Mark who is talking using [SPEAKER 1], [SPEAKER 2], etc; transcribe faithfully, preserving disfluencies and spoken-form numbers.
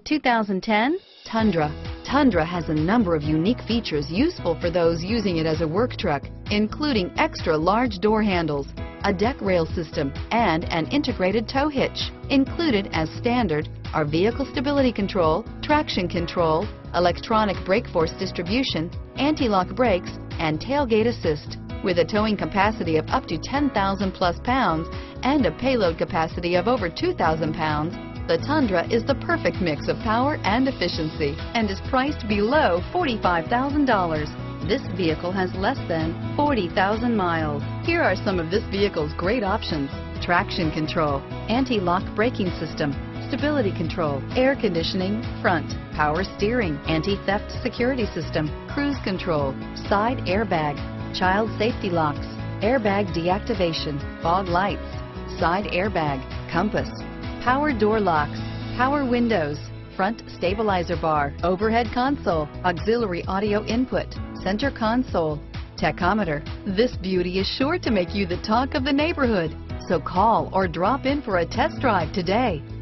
[SPEAKER 1] two thousand ten Tundra. Tundra has a number of unique features useful for those using it as a work truck, including extra large door handles, a deck rail system, and an integrated tow hitch. Included as standard are vehicle stability control, traction control, electronic brake force distribution, anti-lock brakes, and tailgate assist. With a towing capacity of up to ten thousand plus pounds and a payload capacity of over two thousand pounds, the Tundra is the perfect mix of power and efficiency and is priced below forty-five thousand dollars. This vehicle has less than forty thousand miles. Here are some of this vehicle's great options: traction control, anti-lock braking system, stability control, air conditioning, front, power steering, anti-theft security system, cruise control, side airbag, child safety locks, airbag deactivation, fog lights, side airbag, compass, power door locks, power windows, front stabilizer bar, overhead console, auxiliary audio input, center console, tachometer. This beauty is sure to make you the talk of the neighborhood. So call or drop in for a test drive today.